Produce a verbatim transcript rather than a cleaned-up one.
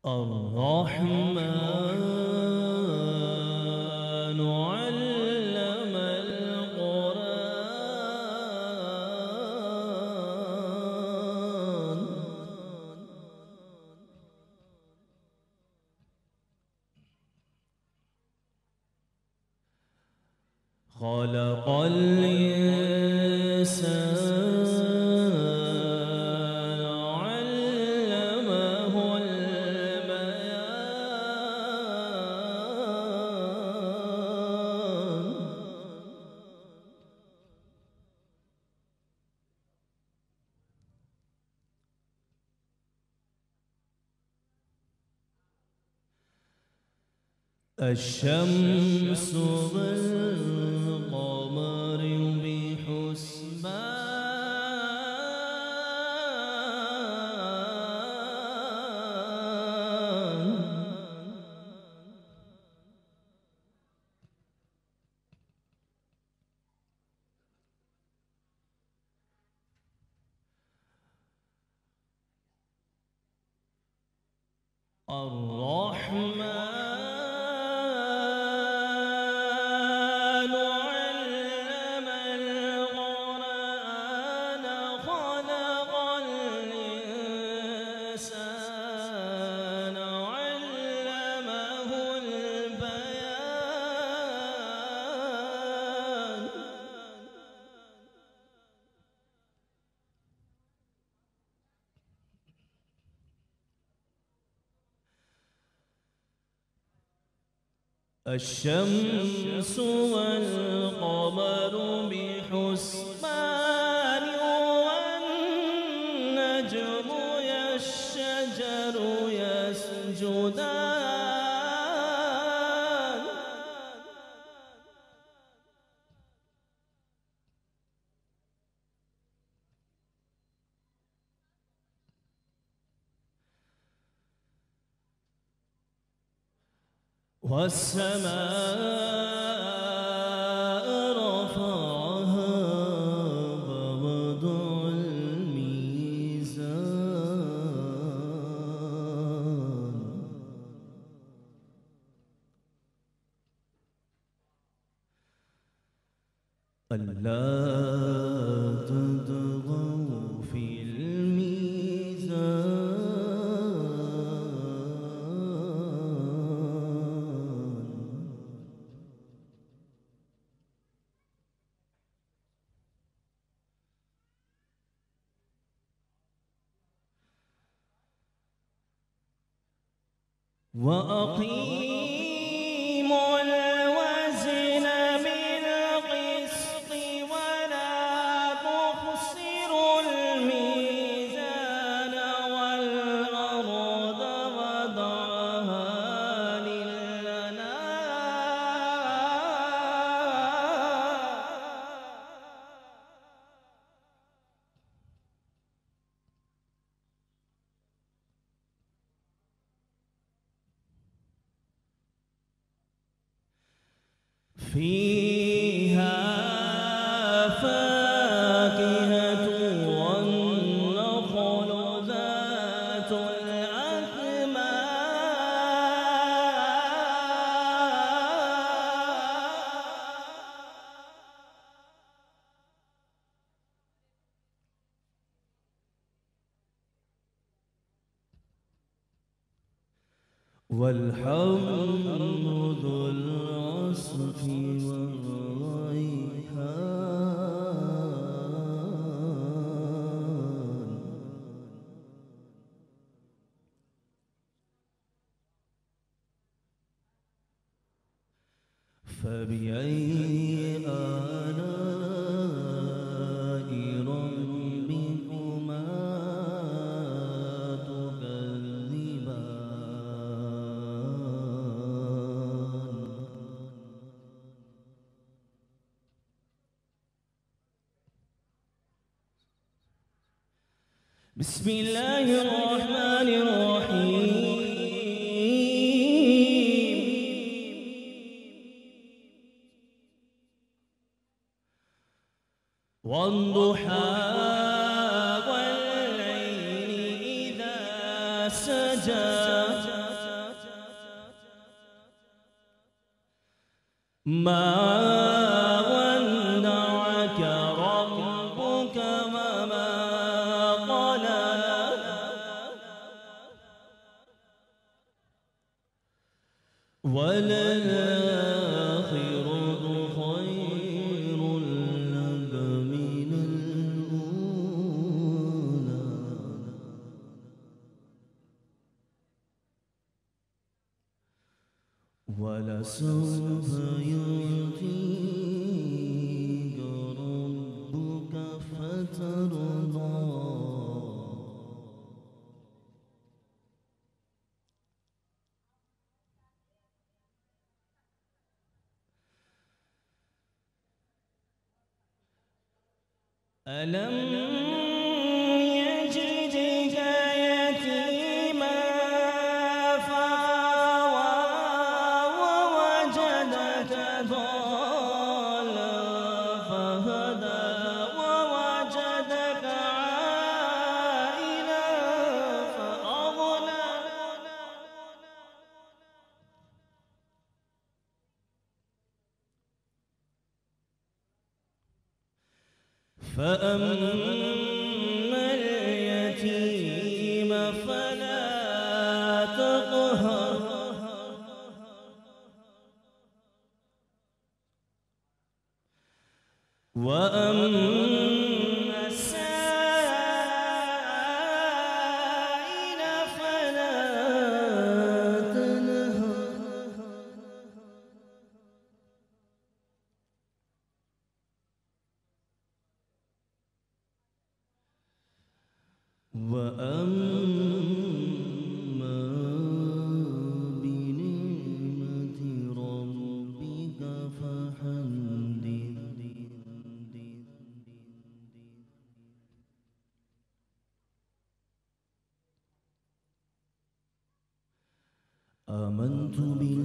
الرحمن علم القرآن خلق الإنسان الشمس والقمر بحسبان الرحمن الشمس والقمر بحسبان والنجم والشجر يسجدان والسماء رفعها ووضع الميزان ألا تطغوا في الميزان وأقيموا الوزن بالقسط ولا تخسروا الميزان والأرض وضعها للأنام فيها فاكهة والنخل ذات الأكمام والحب ذو العصف والريحان فبأي آلاء ربكما بسم الله الرحمن الرحيم والضحى والليل إذا سجى ما ودعك ربك وما قلى وللآخرة خير لك من الأولى ولسوف يعطيك ربك فترضى ألم يجدك يتيما فآوى ووجدك ضالا فهدى ووجدك عائلا فأغنى فأما اليتيم فلا تقهر وأما السائل فلا تنهر وأما بنعمة ربك فحدث آمنت بالله